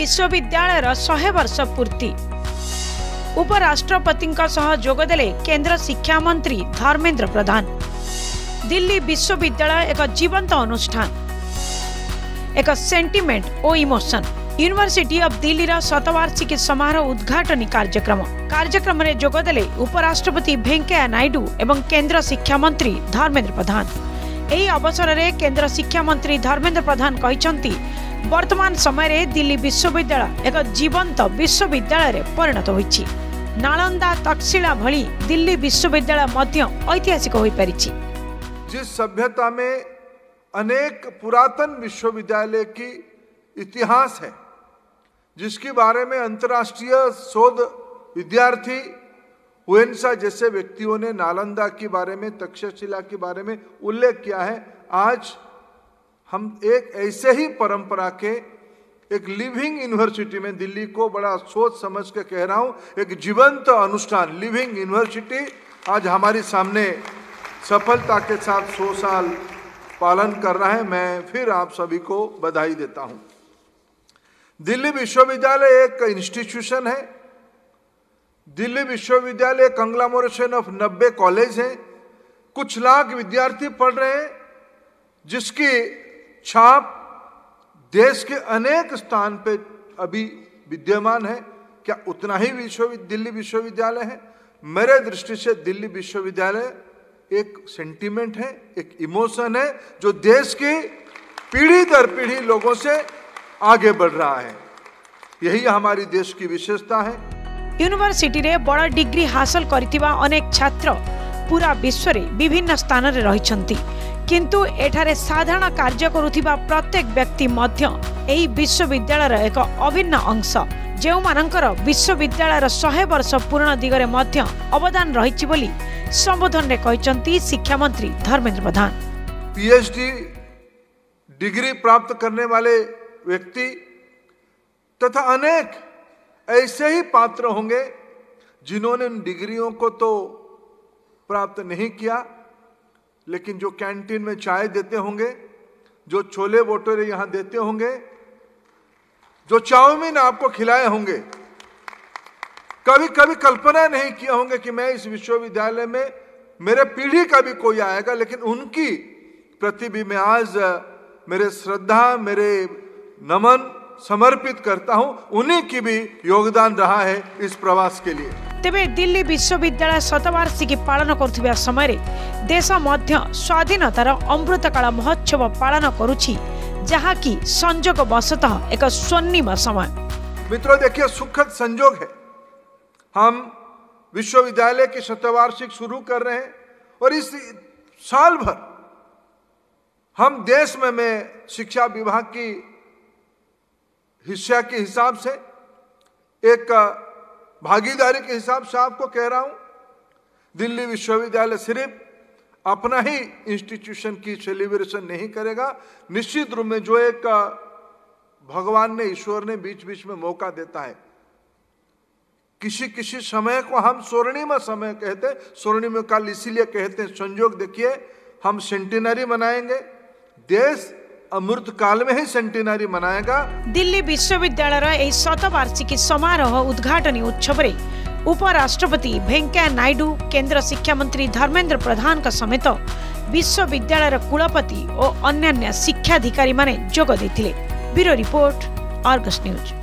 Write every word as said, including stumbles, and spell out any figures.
विश्वविद्यालय सौ वर्ष पूर्ति उपराष्ट्रपति जोगदेले केंद्र शिक्षा मंत्री धर्मेंद्र प्रधान। दिल्ली विश्वविद्यालय एक जीवंत अनुष्ठान, एक सेंटिमेंट और इमोशन। यूनिवर्सिटी ऑफ दिल्ली रा शतवार्षिकी समारोह उद्घाटनी कार्यक्रम कार्यक्रम में जोगदेले उपराष्ट्रपति वेंकैया नायडू एवं केंद्र शिक्षा मंत्री धर्मेंद्र प्रधान। एही अवसर में केंद्र शिक्षा मंत्री धर्मेंद्र प्रधान कहते वर्तमान समय दिल्ली विश्वविद्यालय एक जीवंत विश्वविद्यालय परिणत होइछि। नालंदा तक्षशिला भली दिल्ली विश्वविद्यालय मध्य ऐतिहासिक हो पारिछि। जिस सभ्यता में अनेक पुरातन विश्वविद्यालय की इतिहास है, जिसके बारे में अंतर्राष्ट्रीय शोध विद्यार्थी हुएन्सा जैसे व्यक्तियों ने नालंदा के बारे में, तक्षशिला के बारे में उल्लेख किया है, आज हम एक ऐसे ही परंपरा के एक लिविंग यूनिवर्सिटी में, दिल्ली को बड़ा सोच समझ के कह रहा हूं, एक जीवंत अनुष्ठान लिविंग यूनिवर्सिटी आज हमारी सामने सफलता के साथ सौ साल पालन कर रहा है। मैं फिर आप सभी को बधाई देता हूं। दिल्ली विश्वविद्यालय एक इंस्टीट्यूशन है। दिल्ली विश्वविद्यालय कंग्लोमरेशन ऑफ नब्बे कॉलेज हैं, कुछ लाख विद्यार्थी पढ़ रहे हैं, जिसकी छाप देश के अनेक स्थान पे अभी विद्यमान है। क्या उतना ही विश्वविद्यालय दिल्ली विश्वविद्यालय है? मेरे दृष्टि से दिल्ली विश्वविद्यालय एक सेंटिमेंट है, एक इमोशन है, जो देश की पीढ़ी दर पीढ़ी लोगों से आगे बढ़ रहा है। यही हमारी देश की विशेषता है। यूनिवर्सिटी रे बड़ा डिग्री हासिल करथिबा अनेक छात्र पूरा विश्व रे विभिन्न स्थान रे रहिछंती, किंतु एठारे साधारण कार्य करुथिबा प्रत्येक व्यक्ति मध्य एही विश्वविद्यालय एक अभिन्न अंश, जेउ मानकर विश्वविद्यालय सौ वर्ष पूर्ण दिगरे मध्य अवदान रहिछि बोली संबोधन रे कहिसंती शिक्षा मंत्री धर्मेंद्र प्रधान। पीएचडी डिग्री प्राप्त करने वाले व्यक्ति तथा अनेक ऐसे ही पात्र होंगे जिन्होंने इन डिग्रियों को तो प्राप्त नहीं किया, लेकिन जो कैंटीन में चाय देते होंगे, जो छोले भटूरे यहां देते होंगे, जो चाउमीन आपको खिलाए होंगे, कभी कभी कल्पना नहीं किया होंगे कि मैं इस विश्वविद्यालय में मेरे पीढ़ी का भी कोई आएगा, लेकिन उनकी प्रति भी मैं आज मेरे श्रद्धा, मेरे नमन समर्पित करता हूं। उन्हीं की भी योगदान रहा है इस प्रवास के लिए। तेबे दिल्ली विश्वविद्यालय शतवार्षिकी पालन करथिबा समय रे देश मध्य स्वाधीनतार अमृतकाल महोत्सव पालन करुछि, जहा की संजोग वशतः एक स्वर्णिम समय। मित्रों, देखिए, सुखद संजोग है, हम विश्वविद्यालय की शतवार्षिक शुरू कर रहे हैं और इस साल भर हम देश में मैं शिक्षा विभाग की हिस्सा के हिसाब से, एक भागीदारी के हिसाब से आपको कह रहा हूं, दिल्ली विश्वविद्यालय सिर्फ अपना ही इंस्टीट्यूशन की सेलिब्रेशन नहीं करेगा। निश्चित रूप में जो एक भगवान ने, ईश्वर ने बीच बीच में मौका देता है, किसी किसी समय को हम स्वर्णिम समय कहते हैं, स्वर्णिम काल इसीलिए कहते हैं, संयोग देखिए, हम सेंटिनरी मनाएंगे, देश अमृत काल में ही सेंटिनरी मनाएगा। दिल्ली विश्वविद्यालय शतवार्षिकी समारोह उद्घाटनी उत्सव रे उपराष्ट्रपति वेंकैया नायडू, केंद्र शिक्षा मंत्री धर्मेंद्र प्रधान का समेत विश्वविद्यालय कुलपति और अन्य शिक्षाधिकारी माने जोग देथिले। Bureau report, Argus news.